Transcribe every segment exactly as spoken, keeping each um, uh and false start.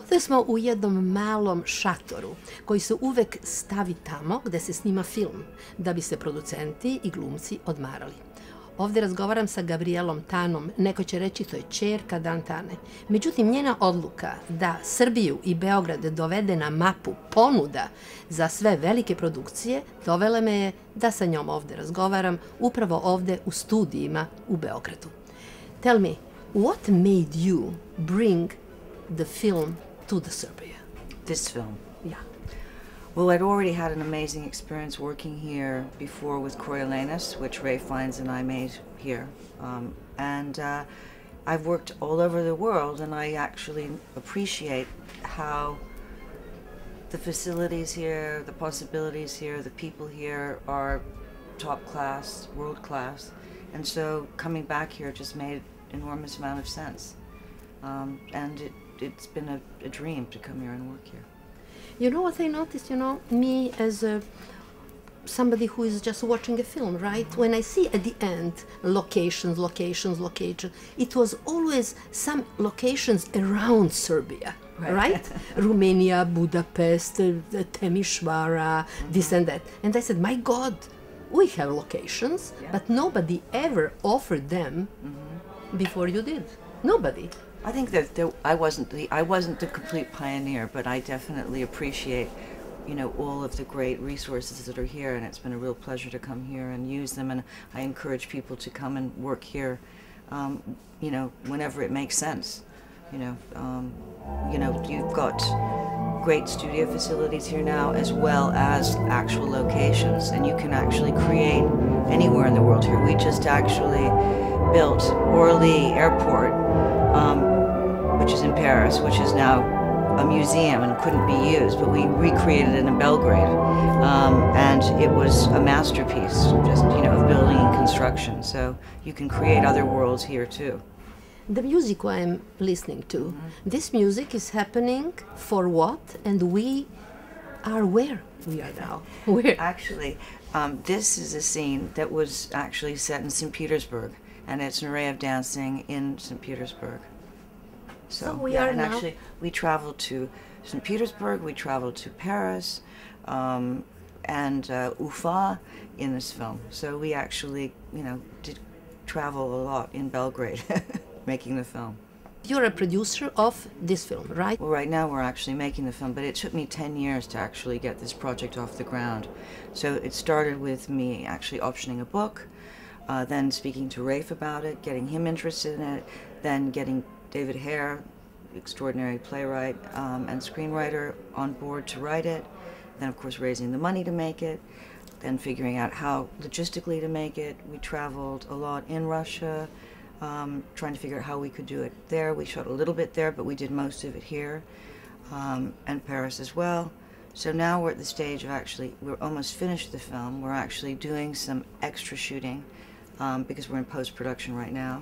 Ovdje smo u jednom malom šatoru koji se uvek stavi tamo gde se snima film, da bi se producenti i glumci odmarali. Ovdje razgovaram sa Gabrielom Tanom, neko će reći to je ćerka Dantane. Međutim, njena odluka da Srbiju i Beograd dovede na mapu ponuda za sve velike produkcije, dovela me je da sa njom ovdje razgovaram, upravo ovdje u studijima u Beogradu. Tell me, what made you bring the film to the Serbia? This film? Yeah. Well, I'd already had an amazing experience working here before with Coriolanus, which Ray Fiennes and I made here. Um, and uh, I've worked all over the world, and I actually appreciate how the facilities here, the possibilities here, the people here are top class, world class. And so coming back here just made an enormous amount of sense. Um, and it, it's been a, a dream to come here and work here. You know what I noticed, you know, me as a, somebody who is just watching a film, right? Mm-hmm. When I see at the end locations, locations, locations, it was always some locations around Serbia, right? right? Romania, Budapest, uh, Temișoara, mm-hmm. this and that. And I said, my God, we have locations, yeah. but nobody ever offered them mm-hmm. before you did. Nobody. I think that there, I wasn't the I wasn't the complete pioneer, but I definitely appreciate, you know, all of the great resources that are here, and it's been a real pleasure to come here and use them. And I encourage people to come and work here, um, you know, whenever it makes sense. You know, um, you know, you've got great studio facilities here now, as well as actual locations, and you can actually create anywhere in the world here. We just actually built Orly Airport, um, which is in Paris, which is now a museum and couldn't be used, but we recreated it in Belgrade, um, and it was a masterpiece, just, you know, of building and construction. So you can create other worlds here too. The music I'm listening to, mm-hmm. this music is happening for what? And we are where we are now. Where? Actually, um, this is a scene that was actually set in Saint Petersburg, and it's an array of dancing in Saint Petersburg. So, so we yeah, are and now. Actually, we traveled to Saint Petersburg, we traveled to Paris, um, and uh, Ufa in this film. So we actually, you know, did travel a lot in Belgrade, making the film. You're a producer of this film, right? Well, right now we're actually making the film, but it took me ten years to actually get this project off the ground. So it started with me actually optioning a book, uh, then speaking to Rafe about it, getting him interested in it, then getting David Hare, extraordinary playwright um, and screenwriter, on board to write it, then of course raising the money to make it, then figuring out how logistically to make it. We traveled a lot in Russia, um, trying to figure out how we could do it there. We shot a little bit there, but we did most of it here, um, and Paris as well. So now we're at the stage of actually, we're almost finished the film. We're actually doing some extra shooting um, because we're in post-production right now.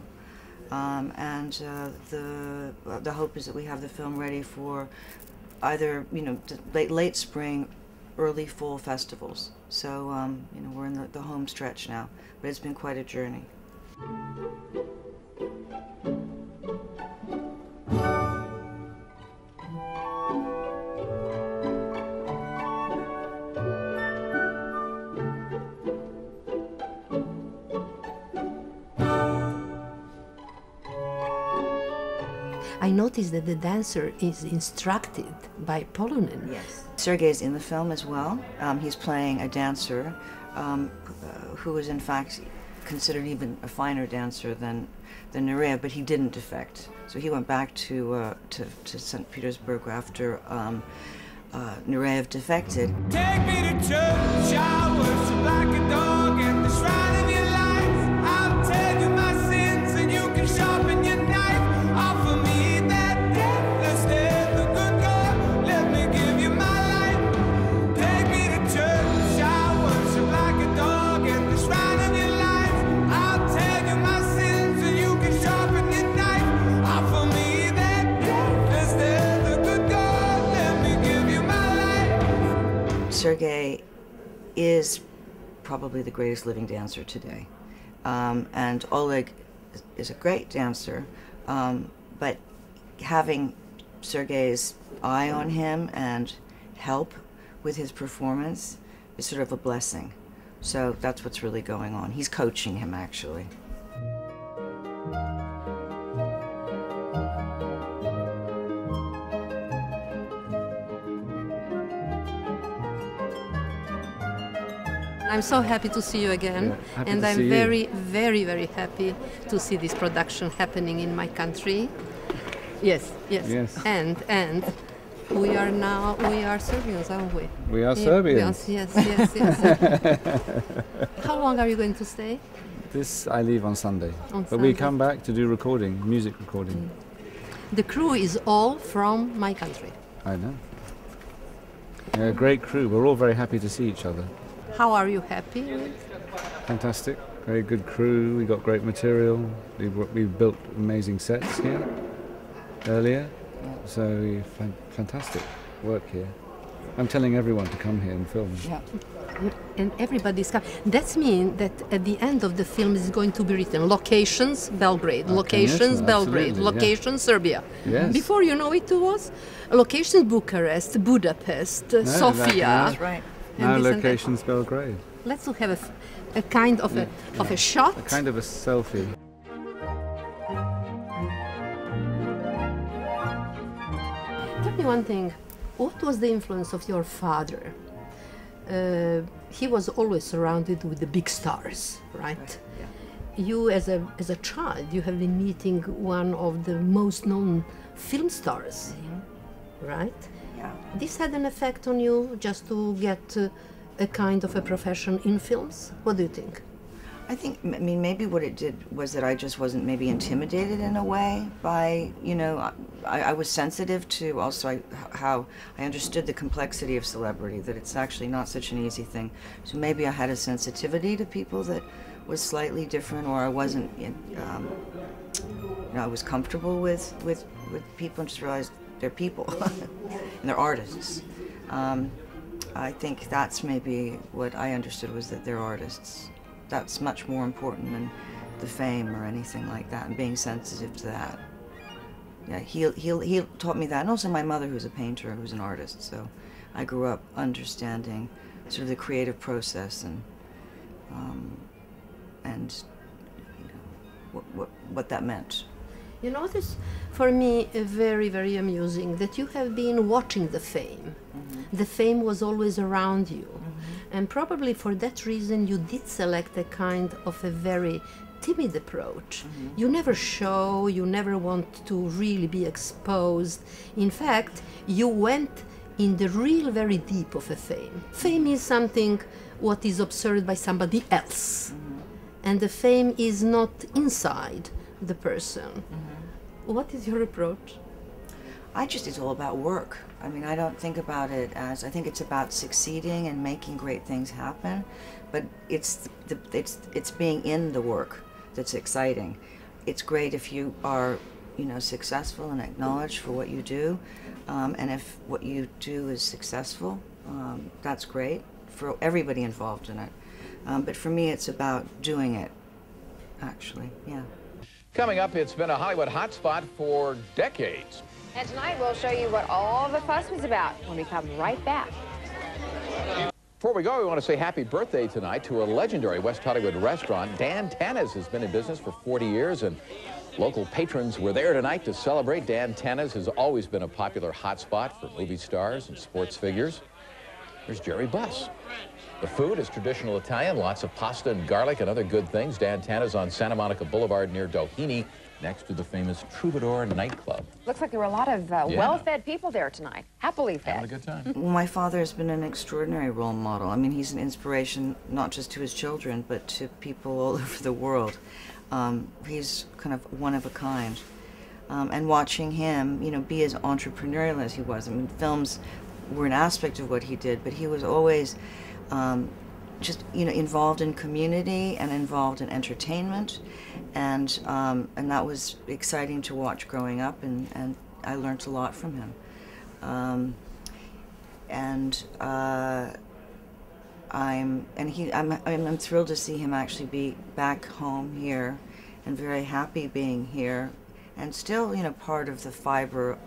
Um, and uh, the the hope is that we have the film ready for either, you know, late late spring, early fall festivals. So um, you know, we're in the, the home stretch now, but it's been quite a journey. I noticed that the dancer is instructed by Polonen. Yes. Sergei's in the film as well. Um, he's playing a dancer um, uh, who is in fact considered even a finer dancer than than Nureyev, but he didn't defect. So he went back to uh, to, to Saint Petersburg after um, uh, Nureyev defected. Take me to church, I worship like a dog in the shrine of your life. I'll tell you my sins and you can sharpen your knife. Offer me that death instead, the good God, let me give you my life. Take me to church, I worship like a dog in the shrine of your life. I'll tell you my sins and you can sharpen your knife. Offer me that death instead, the good God, let me give you my life. Sergei is probably the greatest living dancer today. Um, and Oleg is a great dancer, um, but having Sergei's eye on him and help with his performance is sort of a blessing. So that's what's really going on. He's coaching him, actually. I'm so happy to see you again, Yeah, happy and to I'm see you. very, very, very happy to see this production happening in my country. Yes, yes. Yes. And and we are now we are Serbians, aren't we? We are Yeah, Serbians. Yes, yes, yes. yes. How long are you going to stay? This I leave on Sunday. On but we Sunday. come back to do recording, music recording. The crew is all from my country. I know. Yeah, great crew. We're all very happy to see each other. How are you happy? with? Fantastic. Very good crew. We got great material. We we built amazing sets here earlier. So fan- fantastic work here. I'm telling everyone to come here and film. Yeah. And everybody's coming. That means that at the end of the film is going to be written locations Belgrade, Okay, locations yes, Belgrade, absolutely, yeah. location Serbia. Yes. Before you know it was locations Bucharest, Budapest, uh, Sofia. That's right. and Now this and that. locations Belgrade. Let's have a, f- a kind of a of a shot. A kind of a selfie. Tell me one thing. What was the influence of your father? Uh, he was always surrounded with the big stars, right? You, as a as a child, you have been meeting one of the most known film stars, right? Yeah. This had an effect on you just to get uh, a kind of a profession in films. What do you think? I think, I mean, maybe what it did was that I just wasn't maybe intimidated in a way by, you know, I, I was sensitive to also I, how I understood the complexity of celebrity, that it's actually not such an easy thing. So maybe I had a sensitivity to people that was slightly different, or I wasn't, um, you know, I was comfortable with, with, with people and just realized they're people and they're artists. Um, I think that's maybe what I understood, was that they're artists. That's much more important than the fame or anything like that, and being sensitive to that. Yeah, he he he taught me that, and also my mother, who's a painter, who's an artist. So I grew up understanding sort of the creative process and um, and you know, what what what that meant. You know, this for me uh, very very amusing that you have been watching the fame. The fame was always around you, and probably for that reason you did select a kind of a very timid approach. You never show, you never want to really be exposed. In fact, you went in the real very deep of a fame. Fame is something what is observed by somebody else, and the fame is not inside the person. What is your approach? I just, it's all about work. I mean, I don't think about it as, I think it's about succeeding and making great things happen, but it's the, it's it's being in the work that's exciting. It's great if you are, you know, successful and acknowledged for what you do, um, and if what you do is successful, um, that's great for everybody involved in it. Um, but for me, it's about doing it, actually, yeah. Coming up, it's been a Hollywood hotspot for decades. And tonight we'll show you what all the fuss was about when we come right back. Before we go, we want to say happy birthday tonight to a legendary West Hollywood restaurant. Dan Tana's has been in business for forty years, and local patrons were there tonight to celebrate. Dan Tana's has always been a popular hotspot for movie stars and sports figures. Here's Jerry Buss. The food is traditional Italian, lots of pasta and garlic and other good things. Dan Tana's on Santa Monica Boulevard near Doheny, next to the famous Troubadour nightclub. Looks like there were a lot of uh, Yeah. well-fed people there tonight. Happily Having a fed. good time. Well, my father has been an extraordinary role model. I mean, he's an inspiration not just to his children, but to people all over the world. Um, he's kind of one of a kind. Um, and watching him, you know, be as entrepreneurial as he was. I mean, films were an aspect of what he did, but he was always um, just, you know, involved in community and involved in entertainment. And um, and that was exciting to watch growing up, and, and I learned a lot from him. Um, and uh, I'm and he I'm, I'm I'm thrilled to see him actually be back home here, and very happy being here, and still, you know, part of the fiber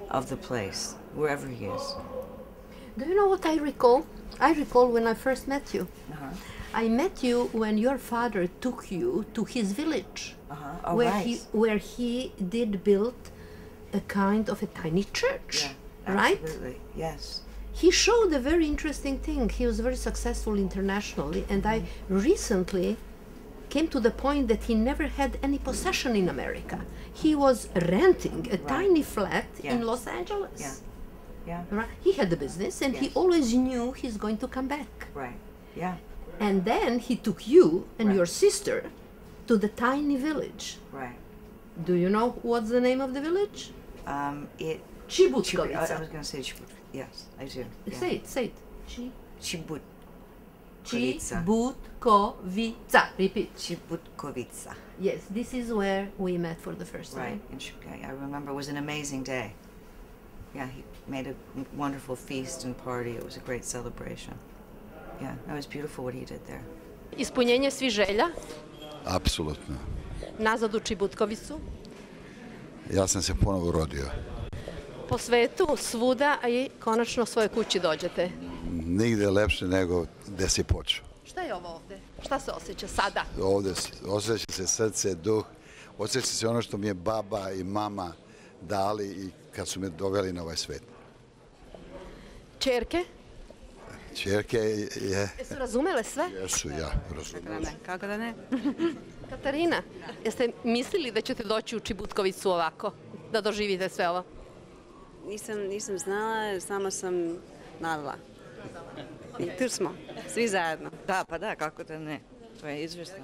of the place, wherever he is. Do you know what I recall? I recall when I first met you. Uh-huh. I met you when your father took you to his village, Uh-huh. Oh, where right. he where he did build a kind of a tiny church, Yeah, right? absolutely. Yes. He showed a very interesting thing. He was very successful internationally, and I recently came to the point that he never had any possession in America. He was renting a tiny flat Yeah. in Los Angeles. Yeah. Yeah. Right? He had the business, and he Yes. always knew he's going to come back. Right. Yeah. And then he took you and Right. your sister to the tiny village. Right. Do you know what's the name of the village? Um, it. Chibut. Chibut. I, I was going to say Chibut. Yes, I do. Yeah. Say it, say it. Chi- Chibut. Chibutkovica. Chibutkovica. Repeat. Chibutkovica. Yes, this is where we met for the first time. Right. In Chib- I I remember it was an amazing day. Yeah, he made a wonderful feast and party. It was a great celebration. Yeah, it was beautiful what he did there. Ispunjenje svih želja, Apsolutno. nazad u Čibutkovicu, Ja sam se ponovo rodio. po svetu, svuda, a i konačno svojoj kući dođete. Nigde lepše nego gde si počeo. Šta je ovo ovde? Šta se osjeća sada? Ovde s- osjeća se srce, duh, osjeća se ono što mi je baba i mama dali i kad su me doveli na ovaj svet. Čerke, Čerke je, jesu razumele sve? jesu, ja razumem. Kako da ne? Katarina, jeste mislili da ćete doći u Čibutkovicu ovako? Da doživite sve ovo? Nisam, nisam znala, samo sam navila. I tu smo, svi zajedno. Da, pa da, kako da ne. To je izvrsno.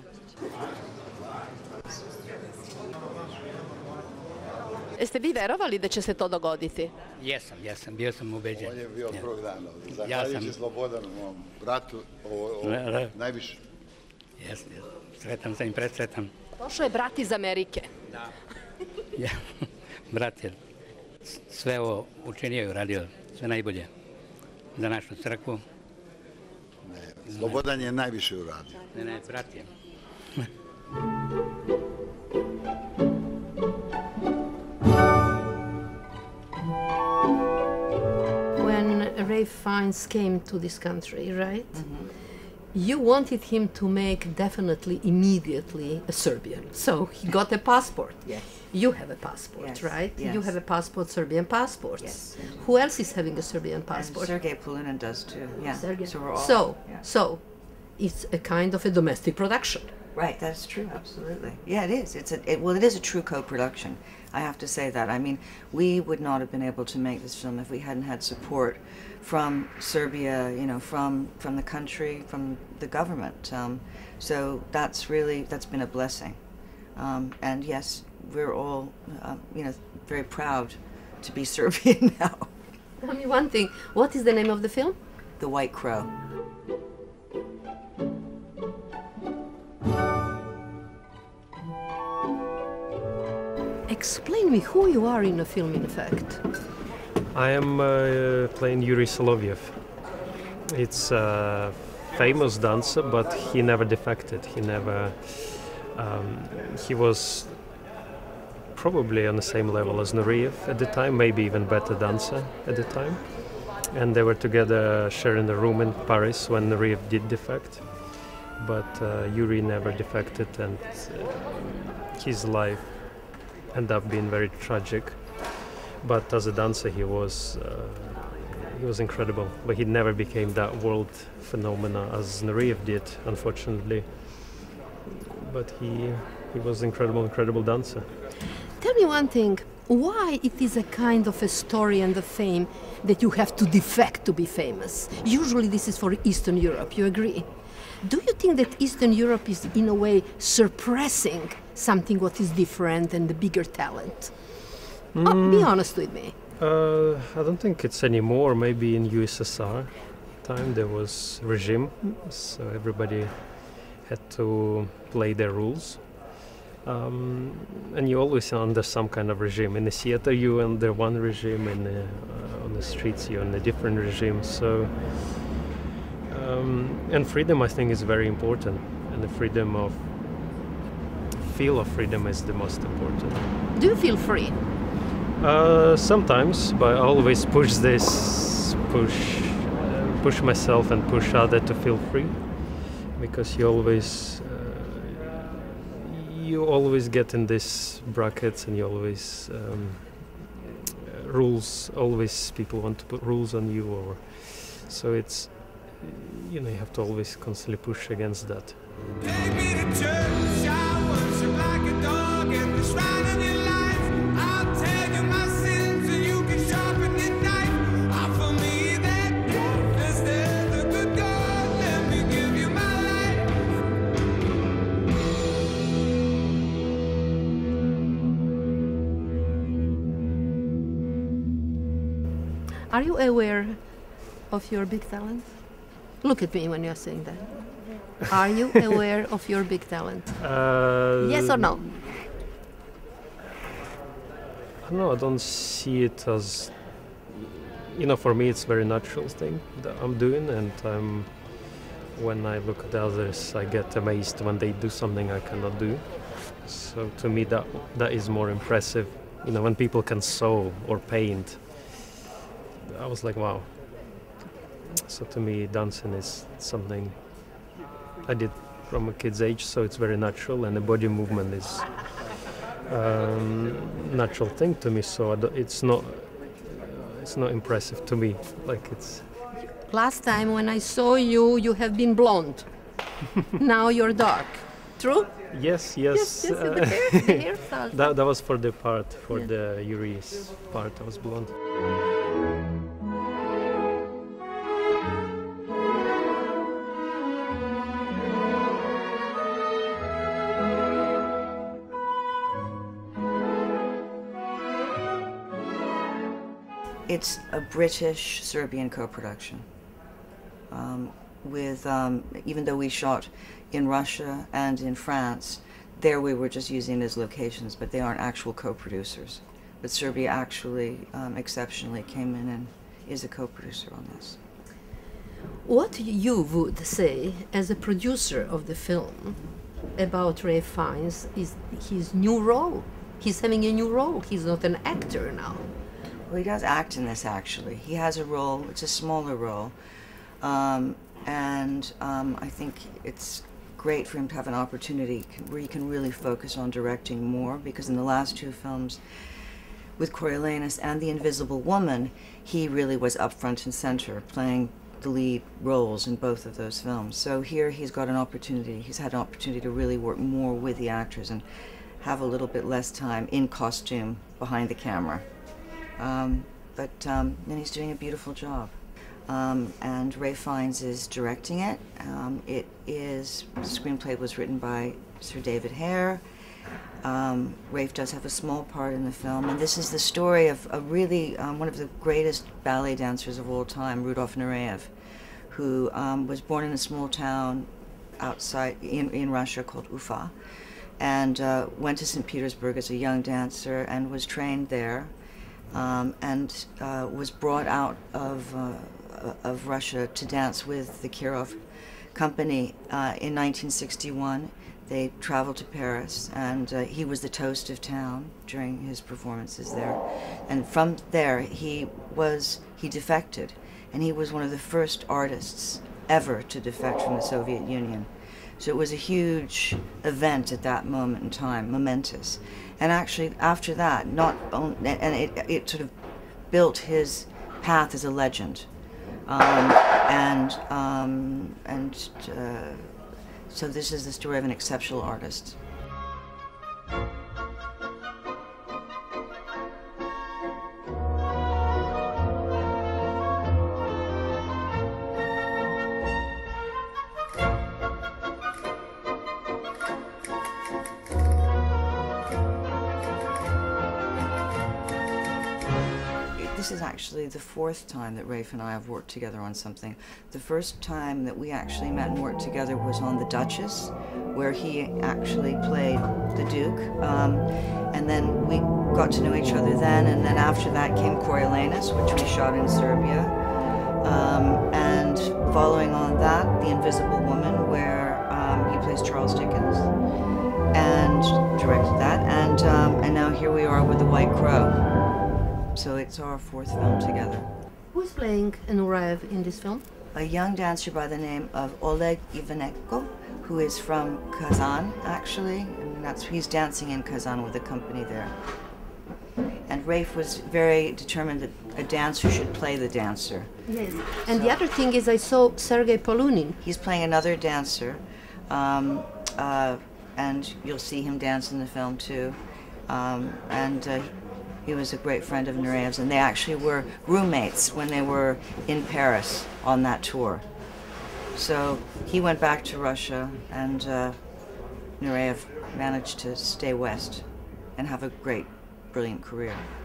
Jeste vi verovali da će se to dogoditi? Jesam, jesam, bio sam ubeđen. On je bio od prvog dana ovdje. Ja Zahvaljujući sam- Slobodanu, mom bratu, ovo, ovo Da, da. najviše. Jesam, sretan sam i presretan. Došao je brat iz Amerike. Ja, brat je sve ovo učinio i uradio, sve najbolje za našu crkvu. Slobodan je najviše uradio. Ne, ne, brat je. When Ray Fiennes came to this country, right? You wanted him to make definitely immediately a Serbian. So he got a passport. Yes. You have a passport, Yes, right? You yes. have a passport, Serbian passport. Yes. Who else is having a Serbian And passport? Sergei Polunin does too. Yeah. Sergei. So we're all. So, yeah. so it's a kind of a domestic production. Right, that's true, absolutely. Yeah, it is. It's a it, well, it is a true co-production. I have to say that. I mean, we would not have been able to make this film if we hadn't had support from Serbia, you know, from from the country, from the government. Um, so that's really that's been a blessing. Um, and yes, we're all, uh, you know, very proud to be Serbian now. Tell me one thing. What is the name of the film? The White Crow. Explain me who you are in a film, in fact. I am uh, playing Yuri Solovyev. It's a famous dancer, but he never defected. He never. Um, he was probably on the same level as Nureyev at the time, maybe even better dancer at the time. And they were together sharing a room in Paris when Nureyev did defect. But uh, Yuri never defected, and uh, his life ended up being very tragic. But as a dancer, he was uh, he was incredible. But he never became that world phenomena as Nureyev did, unfortunately. But he he was incredible, incredible dancer. Tell me one thing. Why it is a kind of a story and a fame that you have to defect to be famous? Usually this is for Eastern Europe, you agree? Do you think that Eastern Europe is in a way suppressing something what is different and the bigger talent? Oh, be honest with me. Uh, I don't think it's anymore. Maybe in U S S R time there was regime, so everybody had to play their rules. Um, and you always under some kind of regime. In the theater, you under one regime, and uh, on the streets, you're in a different regime. So, um, and freedom, I think, is very important, and the freedom of feel of freedom is the most important. Do you feel free? Uh, sometimes, but I always push this, push, uh, push myself and push other to feel free, because you always, uh, you always get in these brackets, and you always um, uh, rules. Always people want to put rules on you, or so it's, you know, you have to always constantly push against that. Take me to church, I worship like a dog at the shrine of your life. I'll tell you my sins and you can sharpen your knife. Offer me that gift instead, the good God, let me give you my life. Are you aware of your big talent? Look at me when you're saying that. Are you aware of your big talent? Uh, Yes or no? No, I don't see it as, you know, for me it's a very natural thing that I'm doing, and um, when I look at others, I get amazed when they do something I cannot do. So to me, that that is more impressive. You know, when people can sew or paint, I was like, wow. So to me, dancing is something I did from a kid's age, so it's very natural, and the body movement is um, natural thing to me. So I don't- it's not it's not impressive to me. Like it's Last time when I saw you, you have been blonde. Now you're dark. True? yes, yes. Yes, yes, uh, the hair, the hairstyle. that that was for the part for Yeah. the Yuri's part. I was blonde. It's a British-Serbian co-production. Um, with, um, even though we shot in Russia and in France, there we were just using it as locations, but they aren't actual co-producers. But Serbia actually, um, exceptionally, came in and is a co-producer on this. What you would say as a producer of the film about Ralph Fiennes is his new role. He's having a new role. He's not an actor now. Well, he does act in this, actually. He has a role. It's a smaller role. Um, and um, I think it's great for him to have an opportunity where he can really focus on directing more, because in the last two films, with Coriolanus and The Invisible Woman, he really was up front and center, playing the lead roles in both of those films. So here he's got an opportunity, he's had an opportunity to really work more with the actors and have a little bit less time in costume behind the camera. Um, but um, then he's doing a beautiful job. Um, and Ralph Fiennes is directing it. Um, it is, the screenplay was written by Sir David Hare. Um, Ralph does have a small part in the film, and this is the story of a really, um, one of the greatest ballet dancers of all time, Rudolf Nureyev, who um, was born in a small town outside, in, in Russia called Ufa, and uh, went to Saint Petersburg as a young dancer and was trained there, um, and uh, was brought out of, uh, of Russia to dance with the Kirov Company uh, in nineteen sixty-one. They traveled to Paris, and uh, he was the toast of town during his performances there. And from there, he was, he defected, and he was one of the first artists ever to defect from the Soviet Union. So it was a huge event at that moment in time, momentous. And actually, after that, not only, and it, it sort of built his path as a legend. Um, and, um, and, uh, So this is the story of an exceptional artist. This is actually the fourth time that Ralph and I have worked together on something. The first time that we actually met and worked together was on The Duchess, where he actually played the Duke. Um, and then we got to know each other then, and then after that came Coriolanus, which we shot in Serbia. Um, and following on that, The Invisible Woman, where um, he plays Charles Dickens, and directed that. And, um, and now here we are with The White Crow. so it's our fourth film together. Who's playing Nureyev in this film? A young dancer by the name of Oleg Ivanenko, who is from Kazan, actually, and that's he's dancing in Kazan with a company there. And Rafe was very determined that a dancer should play the dancer. Yes. And so, the other thing is I saw Sergei Polunin. He's playing another dancer, um, uh, and you'll see him dance in the film too. Um, and uh, he was a great friend of Nureyev's, and they actually were roommates when they were in Paris on that tour. So he went back to Russia, and uh, Nureyev managed to stay west and have a great, brilliant career.